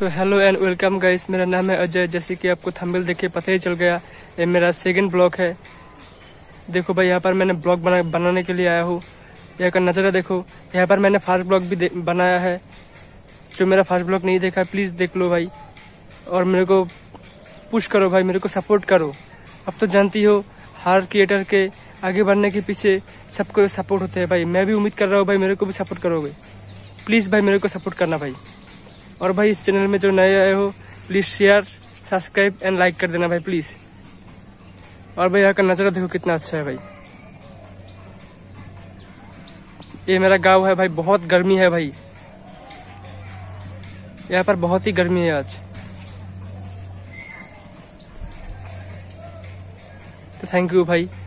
तो hello and welcome guys, मेरा नाम है अजय। जैसे कि आपको थंबनेल देख के पता ही चल गया, ये मेरा सेकंड ब्लॉग है। देखो भाई, यहाँ पर मैंने ब्लॉग बनाने के लिए आया हूँ। यहाँ का नज़ारा देखो। यहाँ पर मैंने फर्स्ट ब्लॉग भी बनाया है। जो मेरा फर्स्ट ब्लॉग नहीं देखा प्लीज़ देख लो भाई, और मेरे को पुश करो भाई, मेरे को सपोर्ट करो। अब तो जानती हो, हर क्रिएटर के आगे बढ़ने के पीछे सबको सपोर्ट होते हैं भाई। मैं भी उम्मीद कर रहा हूँ भाई, मेरे को भी सपोर्ट करोगे। प्लीज़ भाई मेरे को सपोर्ट करना भाई। और भाई इस चैनल में जो नए आए हो please share, subscribe and like कर देना भाई प्लीज़। और भाई यहाँ का नज़ारा देखो कितना अच्छा है भाई। ये मेरा गांव है भाई। बहुत गर्मी है भाई, यहाँ पर बहुत ही गर्मी है आज। तो थैंक यू भाई।